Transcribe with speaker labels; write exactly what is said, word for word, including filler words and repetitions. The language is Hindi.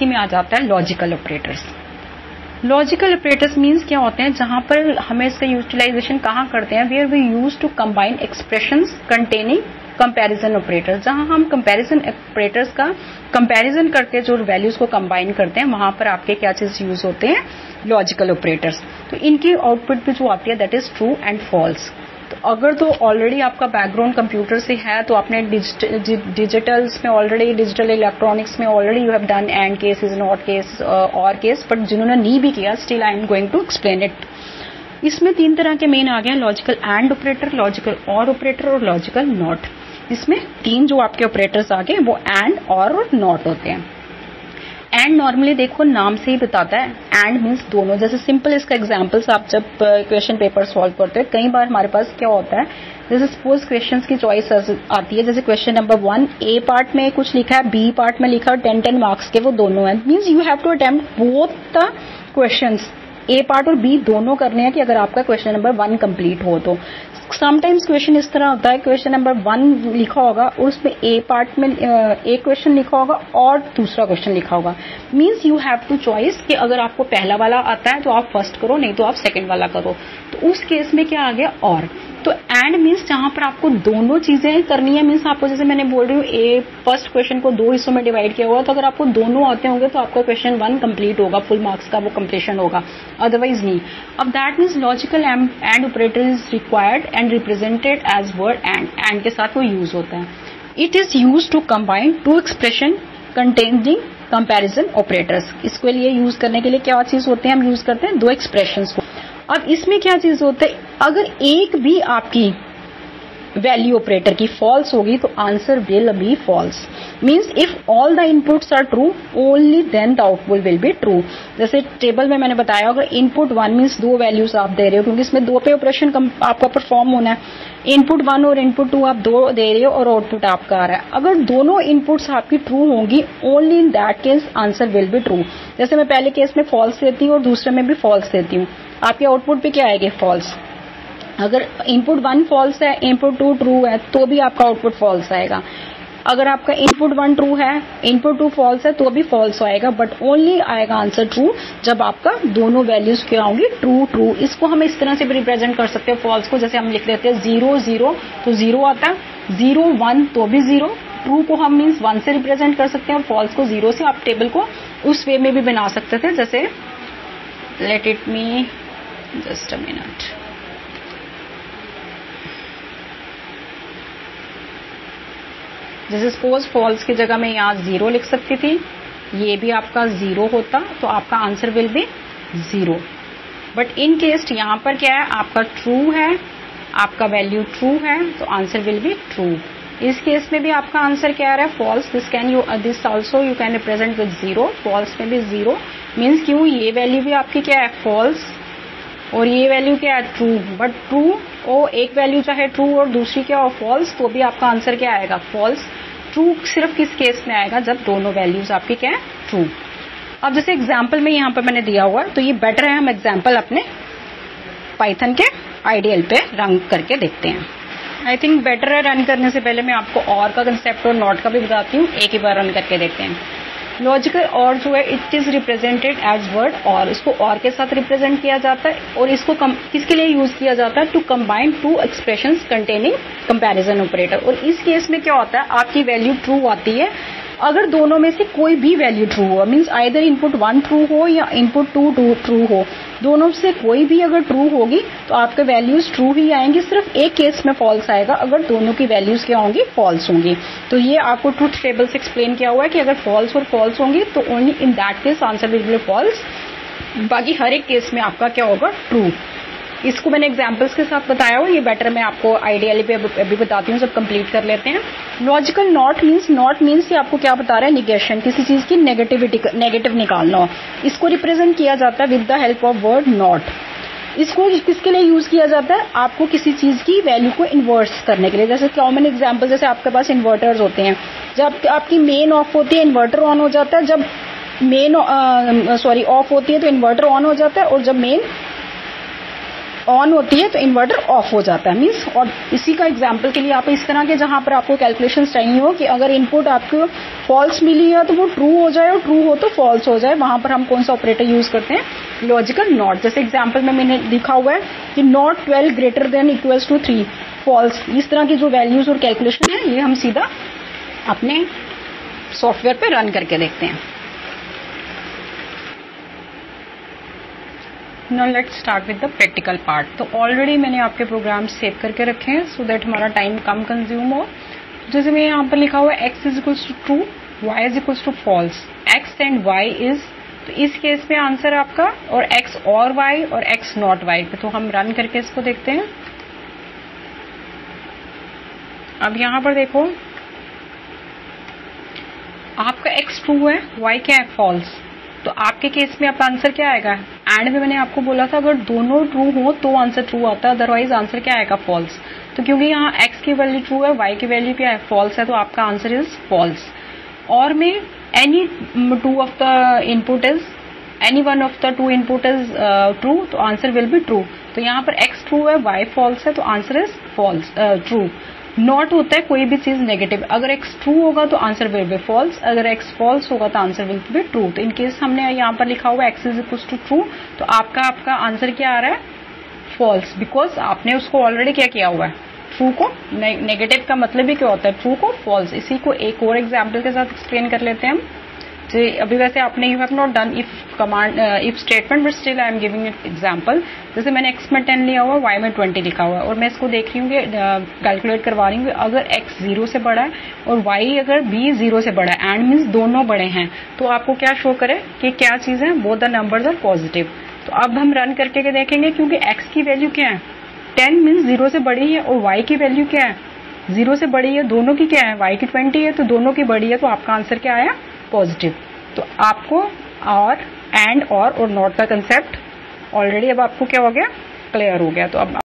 Speaker 1: इसी में आ जाता है logical operators. Logical operators means क्या होते हैं, जहां पर हमें इसका यूटिलाइजेशन कहाँ करते हैं, where we use to combine expressions containing comparison operators, जहां हम कंपैरिजन ऑपरेटर्स का कंपैरिजन करके जो वैल्यूज को कंबाइन करते हैं, वहां पर आपके क्या चीज यूज होते हैं, लॉजिकल ऑपरेटर्स। तो इनकी आउटपुट भी जो आती है that is true and false. तो अगर तो ऑलरेडी आपका बैकग्राउंड कंप्यूटर से है तो आपने डिजिटल्स में ऑलरेडी, डिजिटल इलेक्ट्रॉनिक्स में already you have done and cases, not case और केस, बट जिन्होंने नहीं भी किया still I am going to explain it. इसमें तीन तरह के मेन आ गए, लॉजिकल एंड ऑपरेटर, लॉजिकल और ऑपरेटर और लॉजिकल नॉट। इसमें तीन जो आपके ऑपरेटर्स आ गए वो एंड और नॉट होते हैं। एंड नॉर्मली देखो नाम से ही बताता है, एंड मीन्स दोनों। जैसे सिंपल इसका एग्जांपल्स आप जब क्वेश्चन पेपर सॉल्व करते हैं, कई बार हमारे पास क्या होता है, जैसे सपोज क्वेश्चंस की चॉइस आती है, जैसे question number one A part में कुछ लिखा है, बी पार्ट में लिखा है, टेन टेन मार्क्स के वो दोनों है, means you have to attempt both the questions, A part और बी दोनों करने हैं कि अगर आपका क्वेश्चन नंबर वन कंप्लीट हो तो। समटाइम्स क्वेश्चन इस तरह होता है, क्वेश्चन नंबर वन लिखा होगा और उसमें ए पार्ट में एक क्वेश्चन लिखा होगा और दूसरा क्वेश्चन लिखा होगा, means you have to choice कि अगर आपको पहला वाला आता है तो आप फर्स्ट करो, नहीं तो आप सेकंड वाला करो। तो उस केस में क्या आ गया, और। तो एंड मीन्स जहां पर आपको दोनों चीजें करनी है, मीन्स आपको जैसे मैंने बोल रही हूँ ए फर्स्ट क्वेश्चन को दो हिस्सों में डिवाइड किया हुआ, तो अगर आपको दोनों आते होंगे तो आपका क्वेश्चन वन कंप्लीट होगा, फुल मार्क्स का वो कंप्लीशन होगा, अदरवाइज नहीं। अब that means logical and operator is required and represented as word and, and के साथ वो यूज होता है। It is use to combine two expression containing comparison operators. इसके लिए यूज करने के लिए क्या चीज होते हैं, हम यूज करते हैं दो एक्सप्रेशंस को। अब इसमें क्या चीज होता है, अगर एक भी आपकी वैल्यू ऑपरेटर की फॉल्स होगी तो answer will be false, means if all the inputs are true only then the output will be true. जैसे टेबल में मैंने बताया, अगर इनपुट वन मीन्स दो वैल्यूज आप दे रहे हो, क्योंकि इसमें दो पे ऑपरेशन आपका परफॉर्म होना है, इनपुट वन और इनपुट टू आप दो दे रहे हो और आउटपुट आपका आ रहा है। अगर दोनों इनपुट्स आपकी ट्रू होंगी only in that case answer will be true. जैसे मैं पहले केस में फॉल्स देती हूँ और दूसरे में भी फॉल्स देती हूँ, आपके आउटपुट पे क्या आएगी, फॉल्स। अगर इनपुट वन फॉल्स है, इनपुट टू ट्रू है, तो भी आपका आउटपुट फॉल्स आएगा। अगर आपका इनपुट वन ट्रू है, इनपुट टू फॉल्स है, तो भी फॉल्स आएगा, बट ओनली आएगा आंसर ट्रू जब आपका दोनों वैल्यूज क्या होंगी, ट्रू ट्रू। इसको हम इस तरह से भी रिप्रेजेंट कर सकते हैं फॉल्स को, जैसे हम लिख देते हैं जीरो जीरो तो जीरो आता है, जीरो वन तो भी जीरो। ट्रू को हम मीन्स वन से रिप्रेजेंट कर सकते हैं और फॉल्स को जीरो से। आप टेबल को उस वे में भी बना सकते थे, जैसे let it me just a minute. जैसे सपोज फॉल्स की जगह मैं यहाँ जीरो लिख सकती थी, ये भी आपका जीरो होता तो आपका answer will be zero. But in case यहाँ पर क्या है, आपका ट्रू है, आपका वैल्यू ट्रू है तो आंसर विल बी ट्रू। इस केस में भी आपका आंसर क्या आ रहा है, false. This can you this also you can represent with zero, false में भी जीरो, मीन्स क्यों, ये वैल्यू भी आपकी क्या है, फॉल्स, और ये वैल्यू क्या है, ट्रू। बट ट्रू ओ एक वैल्यू चाहे ट्रू और दूसरी क्या हो, फॉल्स, तो भी आपका आंसर क्या आएगा, फॉल्स। ट्रू सिर्फ किस केस में आएगा, जब दोनों वैल्यूज आपकी क्या है, ट्रू। अब जैसे एग्जाम्पल में यहाँ पर मैंने दिया हुआ, तो ये बेटर है हम एग्जाम्पल अपने पाइथन के आइडियल पे रन करके देखते हैं। आई थिंक बेटर है रन करने से पहले मैं आपको और का कंसेप्ट और नॉट का भी बताती हूँ, एक ही बार रन करके देखते हैं। लॉजिकल और जो है it is represented as word, और इसको और के साथ रिप्रेजेंट किया जाता है, और इसको कम, किसके लिए यूज किया जाता है, to combine two expressions containing comparison operator. और इस केस में क्या होता है, आपकी वैल्यू ट्रू आती है अगर दोनों में से कोई भी वैल्यू ट्रू हो, means either input one true हो या इनपुट टू ट्रू हो, दोनों से कोई भी अगर ट्रू होगी तो आपके वैल्यूज ट्रू ही आएंगी। सिर्फ एक केस में फॉल्स आएगा, अगर दोनों की वैल्यूज क्या होंगी, फॉल्स होंगी। तो ये आपको ट्रूथ टेबल से एक्सप्लेन किया हुआ है कि अगर फॉल्स और फॉल्स होंगी तो only in that case answer will be false, बाकी हर एक केस में आपका क्या होगा, ट्रू। इसको मैंने एग्जांपल्स के साथ बताया हुआ, ये बेटर मैं आपको आइडियली पे अभी बताती हूँ, सब कंप्लीट कर लेते हैं। Logical not means, not means ये आपको क्या बता रहा है, निगेशन, किसी चीज की नेगेटिविटी, नेगेटिव निकालना हो। इसको रिप्रेजेंट किया जाता है with the help of word not. इसको किसके लिए यूज किया जाता है, आपको किसी चीज की वैल्यू को इन्वर्स करने के लिए। जैसे कॉमन एग्जांपल, जैसे आपके पास इन्वर्टर्स होते हैं, जब आपकी मेन ऑफ होती है इन्वर्टर ऑन हो जाता है, जब मेन सॉरी ऑफ होती है तो इन्वर्टर ऑन हो जाता है, और जब मेन ऑन होती है तो इन्वर्टर ऑफ हो जाता है मीन्स। और इसी का एग्जांपल के लिए आप इस तरह के जहां पर आपको कैलकुलेशन चाहिए हो कि अगर इनपुट आपको फॉल्स मिली है तो वो ट्रू हो जाए और ट्रू हो तो फॉल्स हो जाए, वहां पर हम कौन सा ऑपरेटर यूज करते हैं, लॉजिकल नॉट। जैसे एग्जाम्पल में मैंने लिखा हुआ है कि not twelve greater than equals to three, false. इस तरह की जो वैल्यूज और कैलकुलेशन है ये हम सीधा अपने सॉफ्टवेयर पे रन करके देखते हैं। Now let's start with the practical part। तो ऑलरेडी मैंने आपके प्रोग्राम सेव करके रखे हैं सो दैट हमारा टाइम कम कंज्यूम हो। जैसे मैं यहाँ पर लिखा हुआ है x is equals to true, y is equals to false, x and y is, तो इस केस में आंसर आपका और x और y और x नॉट y पे। तो हम रन करके इसको देखते हैं। अब यहाँ पर देखो आपका x ट्रू है, y क्या है, फॉल्स। तो आपके केस में आपका आंसर क्या आएगा, एंड में मैंने आपको बोला था अगर दोनों ट्रू हो तो आंसर ट्रू आता है, अदरवाइज आंसर क्या आएगा, फॉल्स। तो क्योंकि यहाँ x की वैल्यू ट्रू है, y की वैल्यू क्या है, फॉल्स है, तो आपका आंसर इज फॉल्स। और में any two of the input is any one of the two input is true, तो आंसर विल बी ट्रू। तो यहाँ पर x ट्रू है, y फॉल्स है, तो answer is false true. Not होता है कोई भी चीज नेगेटिव, अगर x ट्रू होगा तो आंसर विल बी फॉल्स, अगर x फॉल्स होगा तो आंसर विल बी ट्रू। तो इन केस हमने यहाँ पर लिखा हुआ x is equal to true, तो आपका आपका आंसर क्या आ रहा है, फॉल्स, बिकॉज आपने उसको ऑलरेडी क्या किया हुआ है, ट्रू को। नेगेटिव का मतलब ही क्या होता है, ट्रू को फॉल्स। इसी को एक और एग्जाम्पल के साथ एक्सप्लेन कर लेते हैं हम। अभी वैसे आपने you have not done if command if statement, but still I am giving it example. जैसे मैंने x में टेन लिया हुआ, y में ट्वेंटी लिखा हुआ है और मैं इसको देख रही हूँ कि कैलकुलेट करवा रही हूँ अगर x जीरो से बड़ा है और y अगर b जीरो से बड़ा है, एंड मीन्स दोनों बड़े हैं, तो आपको क्या शो करे कि क्या चीज है, both the numbers are positive. तो अब हम रन करके देखेंगे, क्योंकि x की वैल्यू क्या है, टेन मीन्स जीरो से बड़ी है और y की वैल्यू क्या है, जीरो से बड़ी है, दोनों की क्या है, y की ट्वेंटी है, तो दोनों की बड़ी है, तो आपका आंसर क्या आया, पॉजिटिव। तो आपको और एंड और और नॉट का कंसेप्ट ऑलरेडी अब आपको क्या हो गया, क्लियर हो गया। तो अब